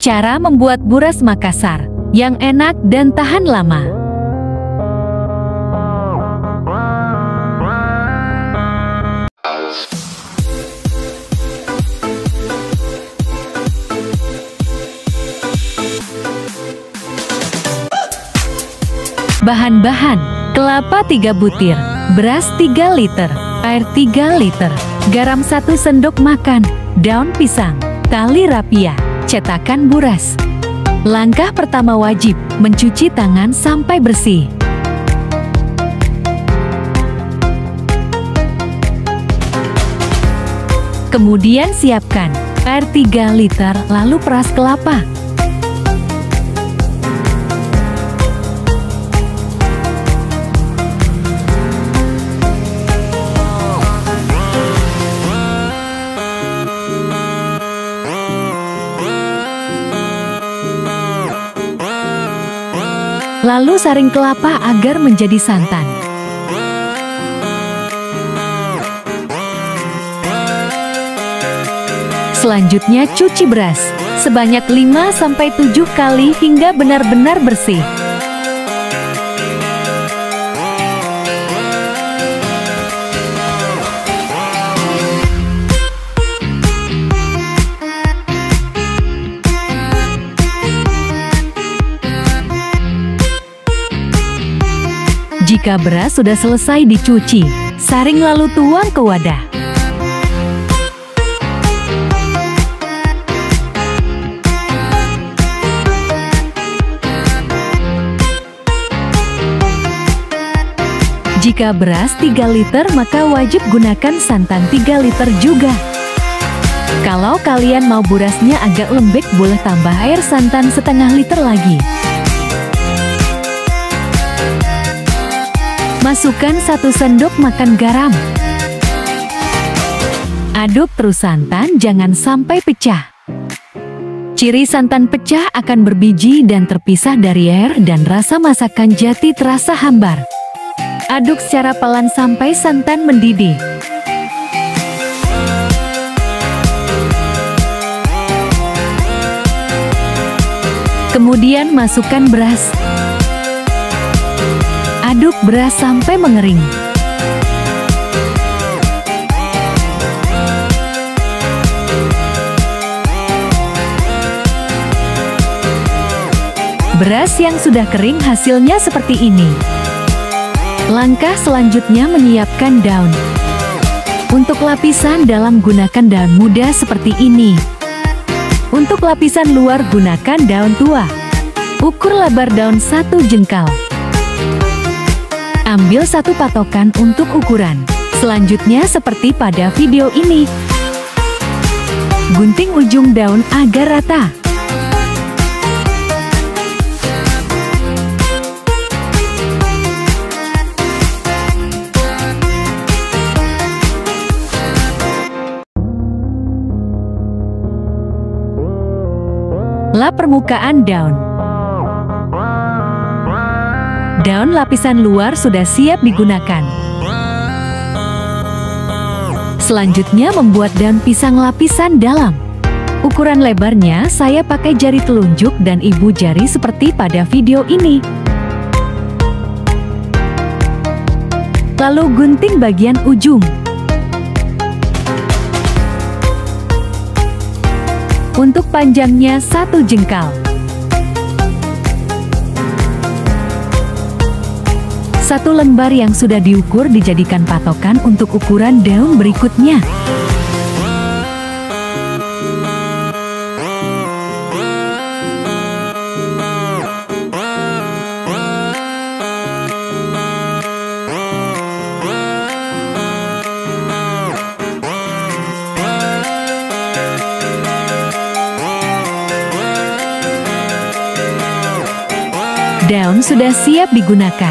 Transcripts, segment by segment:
Cara membuat buras Makassar yang enak dan tahan lama. Bahan-bahan: kelapa 3 butir, beras 3 liter, air 3 liter, garam 1 sendok makan, daun pisang, tali rapia, cetakan buras. Langkah pertama wajib mencuci tangan sampai bersih. Kemudian siapkan air 3 liter lalu peras kelapa. Lalu saring kelapa agar menjadi santan. Selanjutnya cuci beras sebanyak 5-7 kali hingga benar-benar bersih. Jika beras sudah selesai dicuci, saring lalu tuang ke wadah. Jika beras 3 liter maka wajib gunakan santan 3 liter juga. Kalau kalian mau burasnya agak lembek boleh tambah air santan setengah liter lagi. Masukkan 1 sendok makan garam. Aduk terus santan jangan sampai pecah. Ciri santan pecah akan berbiji dan terpisah dari air dan rasa masakan jadi terasa hambar. Aduk secara pelan sampai santan mendidih. Kemudian masukkan beras. Aduk beras sampai mengering. Beras yang sudah kering hasilnya seperti ini. Langkah selanjutnya menyiapkan daun. Untuk lapisan dalam gunakan daun muda seperti ini. Untuk lapisan luar gunakan daun tua. Ukur lebar daun 1 jengkal. Ambil 1 patokan untuk ukuran. Selanjutnya seperti pada video ini. Gunting ujung daun agar rata. Lap permukaan daun. Daun lapisan luar sudah siap digunakan. Selanjutnya membuat daun pisang lapisan dalam. Ukuran lebarnya saya pakai jari telunjuk dan ibu jari seperti pada video ini. Lalu gunting bagian ujung. Untuk panjangnya 1 jengkal. 1 lembar yang sudah diukur dijadikan patokan untuk ukuran daun berikutnya. Daun sudah siap digunakan.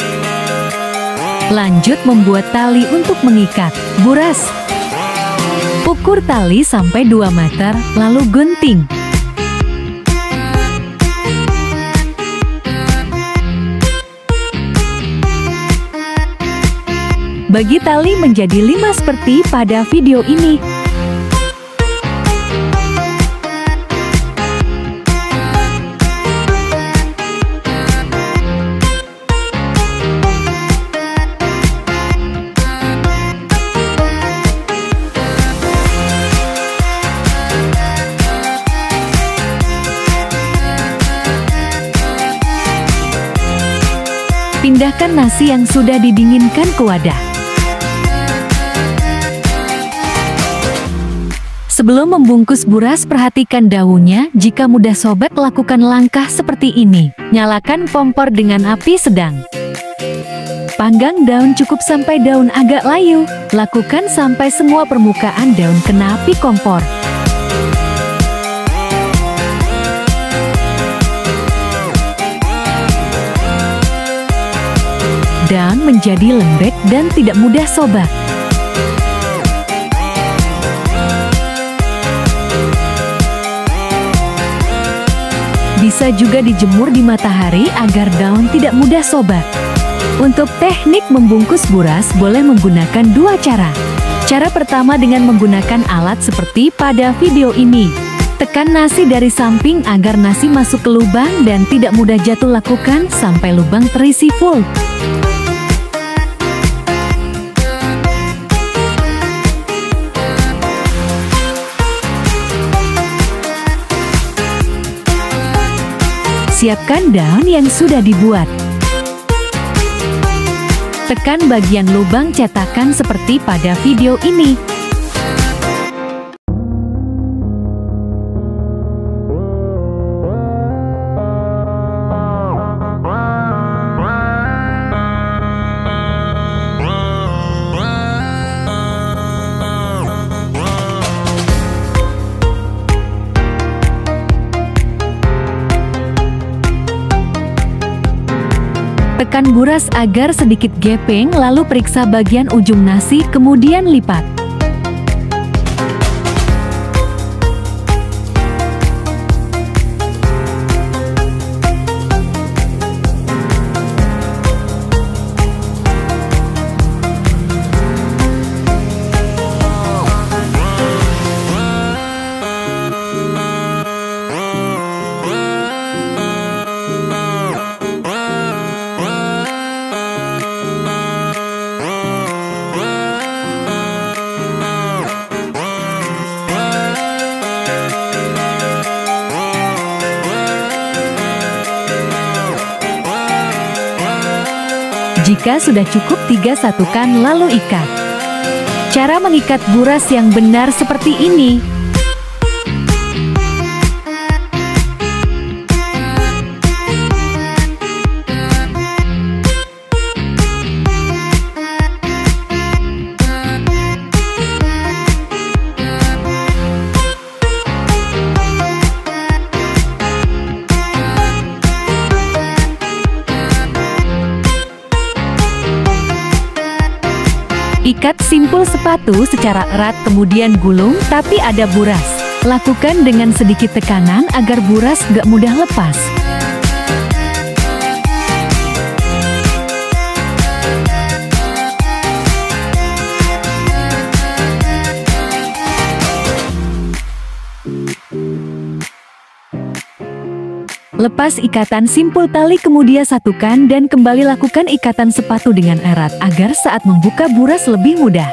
Lanjut membuat tali untuk mengikat buras. Ukur tali sampai 2 meter, lalu gunting. Bagi tali menjadi 5 seperti pada video ini. Pindahkan nasi yang sudah didinginkan ke wadah. Sebelum membungkus buras, perhatikan daunnya. Jika mudah sobek, lakukan langkah seperti ini. Nyalakan kompor dengan api sedang. Panggang daun cukup sampai daun agak layu. Lakukan sampai semua permukaan daun kena api kompor. Daun menjadi lembek dan tidak mudah sobek. Bisa juga dijemur di matahari agar daun tidak mudah sobek. Untuk teknik membungkus buras boleh menggunakan dua cara. Cara pertama dengan menggunakan alat seperti pada video ini. Tekan nasi dari samping agar nasi masuk ke lubang dan tidak mudah jatuh. Lakukan sampai lubang terisi full. Siapkan daun yang sudah dibuat. Tekan bagian lubang cetakan seperti pada video ini. Tekan buras agar sedikit gepeng, lalu periksa bagian ujung nasi, kemudian lipat. Jika sudah cukup 3, satukan lalu ikat. Cara mengikat buras yang benar seperti ini. Ikat simpul sepatu secara erat, kemudian gulung tapi ada buras. Lakukan dengan sedikit tekanan agar buras gak mudah lepas. Lepas ikatan simpul tali, kemudian satukan dan kembali lakukan ikatan sepatu dengan erat agar saat membuka buras lebih mudah.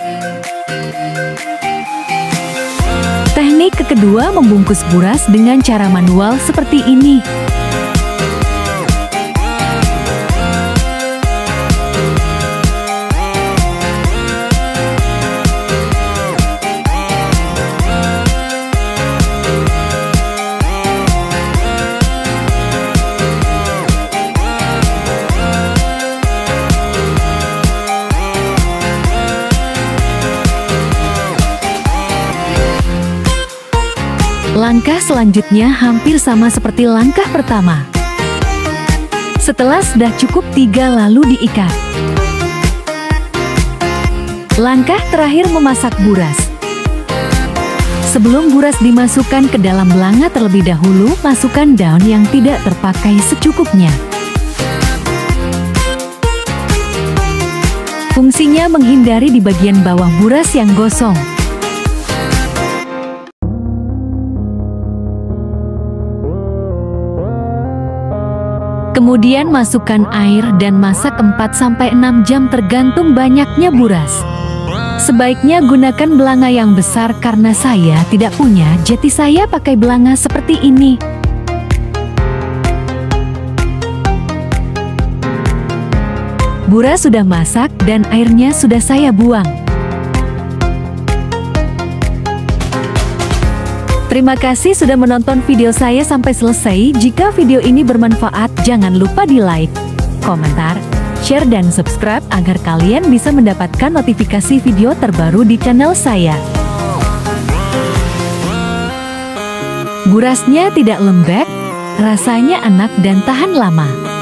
Teknik kedua, membungkus buras dengan cara manual seperti ini. Langkah selanjutnya hampir sama seperti langkah pertama. Setelah sudah cukup 3, lalu diikat. Langkah terakhir, memasak buras. Sebelum buras dimasukkan ke dalam belanga terlebih dahulu, masukkan daun yang tidak terpakai secukupnya. Fungsinya menghindari di bagian bawah buras yang gosong. Kemudian masukkan air dan masak 4-6 jam tergantung banyaknya buras. Sebaiknya gunakan belanga yang besar karena saya tidak punya, jadi saya pakai belanga seperti ini. Buras sudah masak dan airnya sudah saya buang. Terima kasih sudah menonton video saya sampai selesai. Jika video ini bermanfaat, jangan lupa di like, komentar, share dan subscribe agar kalian bisa mendapatkan notifikasi video terbaru di channel saya. Burasnya tidak lembek, rasanya enak dan tahan lama.